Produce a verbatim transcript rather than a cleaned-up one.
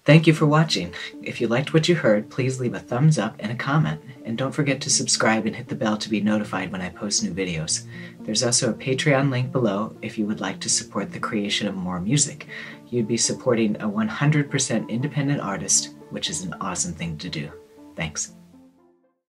Thank you for watching. If you liked what you heard, please leave a thumbs up and a comment. And don't forget to subscribe and hit the bell to be notified when I post new videos. There's also a Patreon link below if you would like to support the creation of more music. You'd be supporting a one hundred percent independent artist, which is an awesome thing to do. Thanks.